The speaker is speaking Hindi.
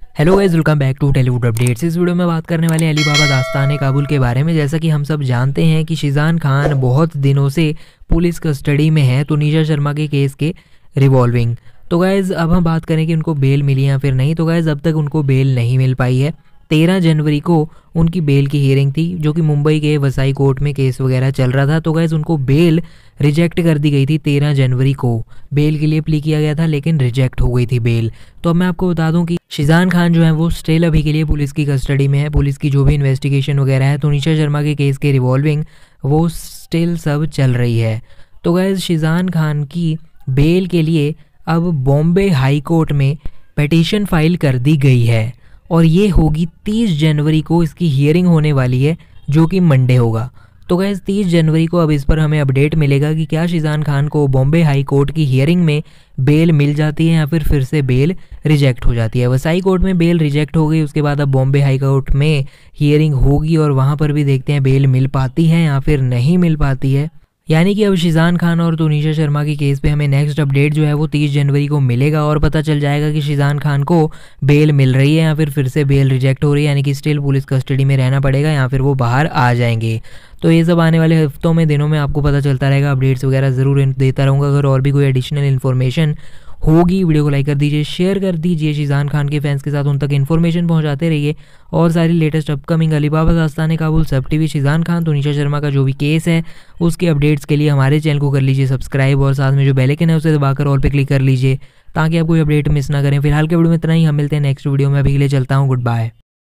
Hello guys, welcome back to Tollywood updates. इस वीडियो में बात करने वाले अली बाबा दास्तान काबुल के बारे में। जैसा कि हम सब जानते हैं कि शिजान खान बहुत दिनों से पुलिस कस्टडी में है तुनिशा शर्मा के केस के रिवॉल्विंग। तो गाइस अब हम बात करें कि उनको बेल मिली या फिर नहीं। तो गाइस अब तक उनको बेल नहीं मिल पाई है। 13 जनवरी को उनकी बेल की हियरिंग थी, जो कि मुंबई के वसाई कोर्ट में केस वगैरह चल रहा था। तो गाइस उनको बेल रिजेक्ट कर दी गई थी। 13 जनवरी को बेल के लिए प्ली किया गया था, लेकिन रिजेक्ट हो गई थी बेल। तो अब मैं आपको बता दूं कि शिजान खान जो है वो स्टिल अभी के लिए पुलिस की कस्टडी में है। पुलिस की जो भी इन्वेस्टिगेशन वगैरह है तुनिशा शर्मा के केस के रिवॉल्विंग, वो स्टिल सब चल रही है। तो गाइस शिजान खान की बेल के लिए अब बॉम्बे हाई कोर्ट में पिटीशन फाइल कर दी गई है और ये होगी 30 जनवरी को इसकी हियरिंग होने वाली है, जो कि मंडे होगा। तो गाइस 30 जनवरी को अब इस पर हमें अपडेट मिलेगा कि क्या शिजान खान को बॉम्बे हाई कोर्ट की हियरिंग में बेल मिल जाती है या फिर से बेल रिजेक्ट हो जाती है। वसाई कोर्ट में बेल रिजेक्ट हो गई, उसके बाद अब बॉम्बे हाई कोर्ट में हियरिंग होगी और वहाँ पर भी देखते हैं बेल मिल पाती है या फिर नहीं मिल पाती है। यानी कि अब शिजान खान और तुनिशा शर्मा की केस पे हमें नेक्स्ट अपडेट जो है वो 30 जनवरी को मिलेगा और पता चल जाएगा कि शिजान खान को बेल मिल रही है या फिर से बेल रिजेक्ट हो रही है। यानी कि स्टिल पुलिस कस्टडी में रहना पड़ेगा या फिर वो बाहर आ जाएंगे। तो ये सब आने वाले हफ्तों में, दिनों में आपको पता चलता रहेगा। अपडेट्स वगैरह ज़रूर देता रहूँगा। अगर और भी कोई एडिशनल इन्फॉर्मेशन होगी, वीडियो को लाइक कर दीजिए, शेयर कर दीजिए शिजान खान के फैंस के साथ, उन तक इन्फॉर्मेशन पहुंचाते रहिए। और सारी लेटेस्ट अपकमिंग अली बाबा दास्तान काबुल, सब टीवी, शिजान खान तुनिशा शर्मा का जो भी केस है उसके अपडेट्स के लिए हमारे चैनल को कर लीजिए सब्सक्राइब और साथ में जो बेल आइकन है उसे दबाकर ऑल पे क्लिक कर लीजिए ताकि आप कोई अपडेट मिस ना करें। फिलहाल के वीडियो में इतना ही, हम मिलते हैं नेक्स्ट वीडियो में। अभी के लिए चलता हूँ, गुड बाय।